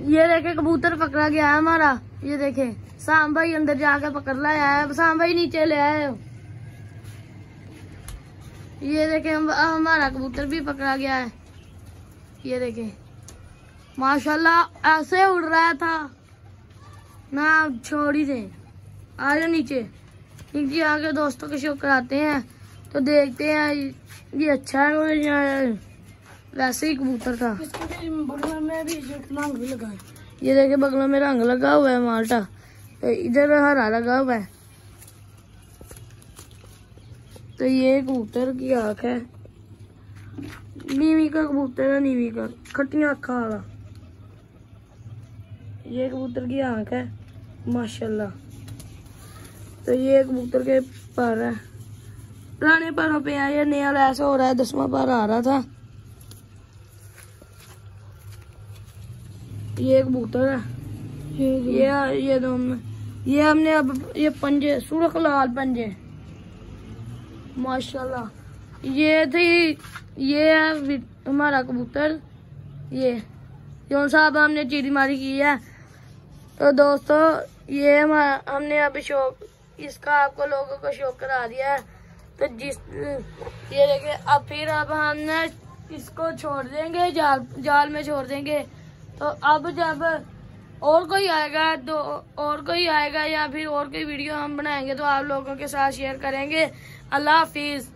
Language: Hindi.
ये देखे कबूतर पकड़ा गया है हमारा। ये देखे शाम भाई अंदर जाके पकड़ लाया है। शाम भाई नीचे ले आए। ये देखे हमारा कबूतर भी पकड़ा गया है। ये देखे माशाल्लाह ऐसे उड़ रहा था ना, छोड़ ही दे। आ जाओ नीचे, नीचे आके दोस्तों के शो कराते हैं तो देखते हैं। ये अच्छा है या वैसे ही कबूतर था। बगलों में भी रंग भी लगा है। ये देखे बगलों में रंग लगा हुआ है माल्टा, तो इधर हरा लगा हुआ है। तो ये कबूतर की आँख है, नीवी का कबूतर है, नीवी का खटिया आँखा वाला। ये कबूतर की आँख है माशाल्लाह। तो ये कबूतर के पर है, पुराने परों पे है। ये नया ऐसा हो रहा है, 10वां पर आ रहा था। ये कबूतर है, ये दोनों। ये हमने अब ये पंजे सुर्ख लाल पंजे माशाल्लाह। ये थी, ये है हमारा कबूतर। ये जो साहब हमने चीड़ी मारी की है। तो दोस्तों ये हमने अभी शौक इसका आपको लोगों को शौक करा दिया है। तो ये देखिए अब हमने इसको छोड़ देंगे, जाल में छोड़ देंगे। तो अब जब और कोई आएगा या फिर और कोई वीडियो हम बनाएंगे तो आप लोगों के साथ शेयर करेंगे। अल्लाह हाफिज।